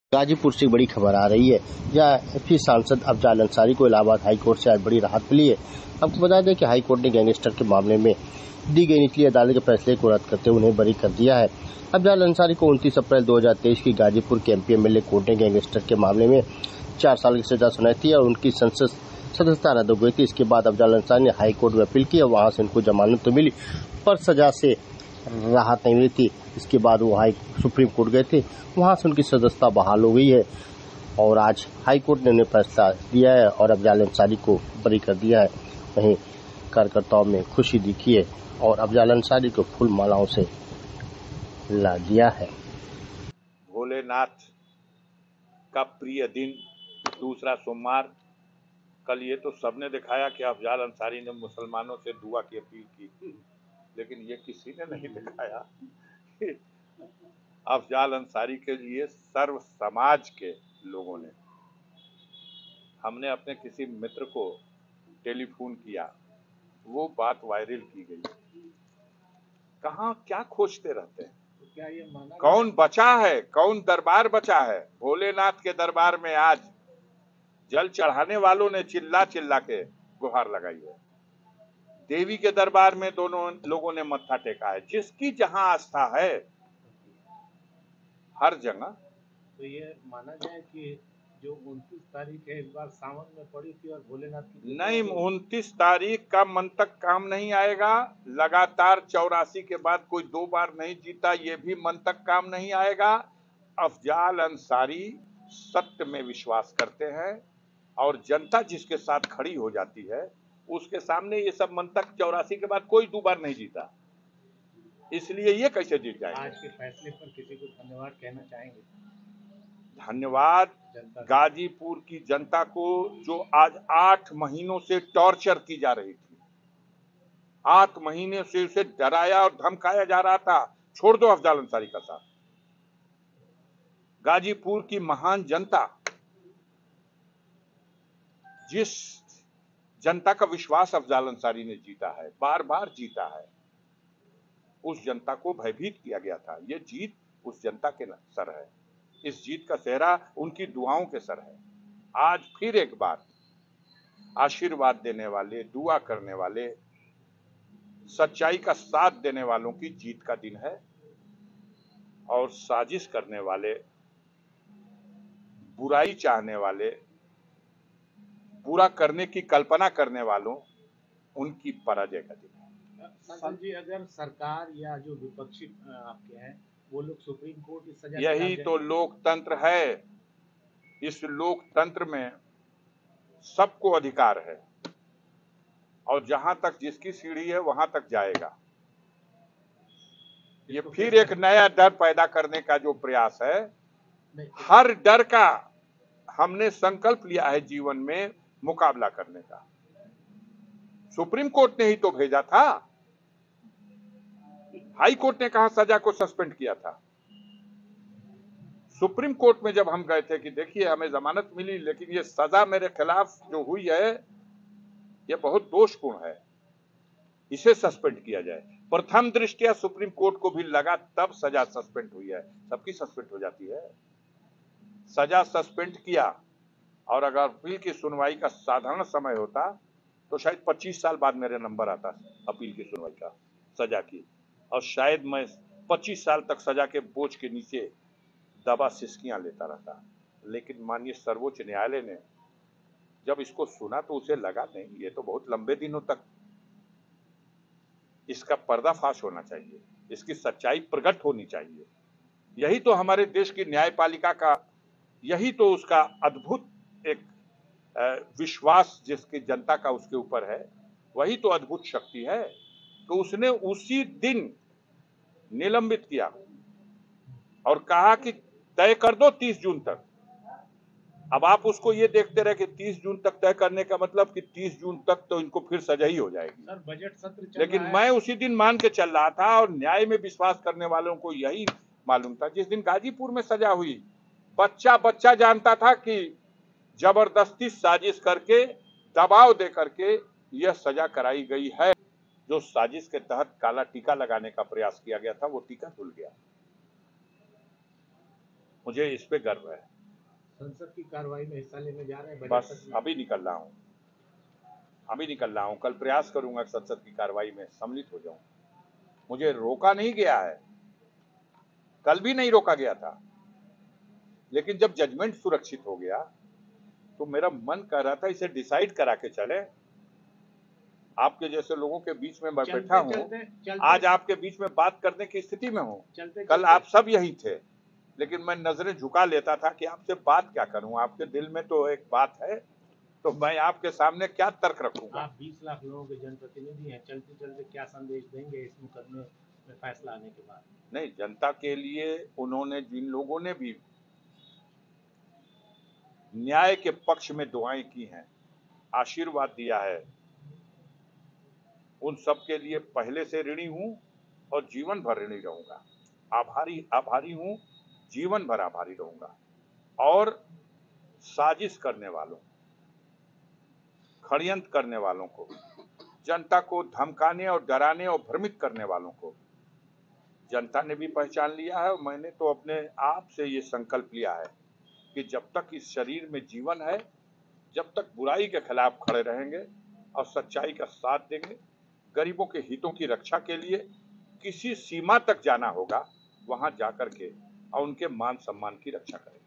गाजीपुर से बड़ी खबर आ रही है, जहां फिर सांसद अफजाल अंसारी को इलाहाबाद हाईकोर्ट से आज बड़ी राहत मिली है। आपको बता दें कि हाईकोर्ट ने गैंगस्टर के मामले में दी गई निचली अदालत के फैसले को रद्द करते हुए उन्हें बरी कर दिया है। अफजाल अंसारी को 29 अप्रैल 2023 की गाजीपुर के एमपी एमएलए कोर्ट ने गैंगस्टर के मामले में 4 साल की सजा सुनाई थी और उनकी संसद सदस्यता रद्द हो गई थी। इसके बाद अफजाल अंसारी ने हाईकोर्ट में अपील की और वहां से उनको जमानत तो मिली, पर सजा से राहत नहीं मिली थी। इसके बाद वो सुप्रीम कोर्ट गए थे, वहां से उनकी सदस्यता बहाल हो गई है और आज हाई कोर्ट ने उन्हें फैसला दिया है और अफजाल अंसारी को बरी कर दिया है। वहीं कार्यकर्ताओं में खुशी दिखी है और अफजाल अंसारी को फूल मालाओं से ला दिया है। भोलेनाथ का प्रिय दिन, दूसरा सोमवार। कल ये तो सबने दिखाया कि अफजाल अंसारी ने मुसलमानों से दुआ की अपील की, लेकिन ये किसी ने नहीं दिखाया कि अफजाल अंसारी के लिए सर्व समाज के लोगों ने, हमने अपने किसी मित्र को टेलीफोन किया, वो बात वायरल की गई। कहाँ क्या खोजते रहते हैं? क्या ये कौन बचा है, कौन दरबार बचा है? भोलेनाथ के दरबार में आज जल चढ़ाने वालों ने चिल्ला चिल्ला के गुहार लगाई है। देवी के दरबार में दोनों लोगों ने मत्था टेका है। जिसकी जहां आस्था है हर जगह। तो ये माना जाए कि जो 29 तारीख है इस बार सावन में पड़ी थी और भोलेनाथ की नहीं, 29 तारीख का मन तक काम नहीं आएगा। लगातार 84 के बाद कोई 2 बार नहीं जीता, ये भी मन तक काम नहीं आएगा। अफजाल अंसारी सत्य में विश्वास करते हैं और जनता जिसके साथ खड़ी हो जाती है उसके सामने ये सब मन तक 84 के बाद कोई 2 बार नहीं जीता, इसलिए ये कैसे जीत जाएंगे? आज के फैसले पर किसी को धन्यवाद कहना चाहेंगे? धन्यवाद गाजीपुर की जनता को, जो आज 8 महीनों से टॉर्चर की जा रही थी। 8 महीने से उसे डराया और धमकाया जा रहा था। छोड़ दो अफजाल अंसारी का साथ। गाजीपुर की महान जनता, जिस जनता का विश्वास अफजाल अंसारी ने जीता है, बार बार जीता है, उस जनता को भयभीत किया गया था। ये जीत उस जनता के सर है। इस जीत का सेहरा उनकी दुआओं के सर है। आज फिर एक बार आशीर्वाद देने वाले, दुआ करने वाले, सच्चाई का साथ देने वालों की जीत का दिन है और साजिश करने वाले, बुराई चाहने वाले, बुरा करने की कल्पना करने वालों, उनकी पराजय का दिन है। संजय जी, अगर सरकार या जो विपक्षी आपके हैं वो लोग सुप्रीम कोर्ट की सजा, यही तो लोकतंत्र है। इस लोकतंत्र में सबको अधिकार है और जहां तक जिसकी सीढ़ी है वहां तक जाएगा। ये फिर एक नया डर पैदा करने का जो प्रयास है, हर डर का हमने संकल्प लिया है जीवन में मुकाबला करने का। सुप्रीम कोर्ट ने ही तो भेजा था। हाई कोर्ट ने कहा सजा को सस्पेंड किया था। सुप्रीम कोर्ट में जब हम गए थे कि देखिए हमें जमानत मिली, लेकिन ये सजा मेरे खिलाफ जो हुई है ये बहुत दोषपूर्ण है, इसे सस्पेंड किया जाए। प्रथम दृष्टया सुप्रीम कोर्ट को भी लगा, तब सजा सस्पेंड हुई है। सबकी सस्पेंड हो जाती है। सजा सस्पेंड किया और अगर अपील की सुनवाई का साधारण समय होता तो शायद 25 साल बाद मेरे नंबर आता अपील की सुनवाई का, सजा की, और शायद मैं 25 साल तक सजा के बोझ के नीचे दबा सिसकियां लेता रहता। लेकिन माननीय सर्वोच्च न्यायालय ने जब इसको सुना तो उसे लगा नहीं, ये तो बहुत लंबे दिनों तक इसका पर्दाफाश होना चाहिए, इसकी सच्चाई प्रकट होनी चाहिए। यही तो हमारे देश की न्यायपालिका का, यही तो उसका अद्भुत एक विश्वास जिसकी जनता का उसके ऊपर है, वही तो अद्भुत शक्ति है। तो उसने उसी दिन निलंबित किया और कहा कि तय कर दो 30 जून तक। अब आप उसको ये देखते रहे कि 30 जून तक तय करने का मतलब कि 30 जून तक तो इनको फिर सजा ही हो जाएगी। सर, बजट सत्र चल लेकिन रहा है। मैं उसी दिन मान के चल रहा था और न्याय में विश्वास करने वालों को यही मालूम था। जिस दिन गाजीपुर में सजा हुई, बच्चा बच्चा जानता था कि जबरदस्ती साजिश करके, दबाव दे करके यह सजा कराई गई है। जो साजिश के तहत काला टीका लगाने का प्रयास किया गया था, वो टीका धुल गया। मुझे इस पे गर्व है। संसद की कार्रवाई में हिस्सा लेने जा रहे हैं बजट बस सत्र में? अभी निकल रहा हूँ, कल प्रयास करूंगा कि संसद की कार्रवाई में सम्मिलित हो जाऊं। मुझे रोका नहीं गया है, कल भी नहीं रोका गया था, लेकिन जब जजमेंट सुरक्षित हो गया तो मेरा मन कर रहा था इसे डिसाइड करा के चले। आपके जैसे लोगों के बीच में मैं बैठा हूँ, आज आपके बीच में बात करने की स्थिति में हूँ। कल आप सब यही थे, लेकिन मैं नजरें झुका लेता था कि आपसे बात क्या करूं। आपके दिल में तो एक बात है, तो मैं आपके सामने क्या तर्क रखूंगा। आप 20 लाख लोगों के जनप्रतिनिधि हैं, चलते चलते क्या संदेश देंगे इस मुकदमे में फैसला आने के बाद? नहीं, जनता के लिए उन्होंने, जिन लोगों ने भी न्याय के पक्ष में दुआएं की हैं, आशीर्वाद दिया है, उन सब के लिए पहले से ऋणी हूं और जीवन भर ऋणी रहूंगा। आभारी हूं, जीवन भर आभारी रहूंगा। और साजिश करने वालों, षड्यंत्र करने वालों को, जनता को धमकाने और डराने और भ्रमित करने वालों को जनता ने भी पहचान लिया है। और मैंने तो अपने आप से ये संकल्प लिया है कि जब तक इस शरीर में जीवन है, जब तक बुराई के खिलाफ खड़े रहेंगे और सच्चाई का साथ देंगे, गरीबों के हितों की रक्षा के लिए किसी सीमा तक जाना होगा, वहां जाकर के और उनके मान सम्मान की रक्षा करेंगे।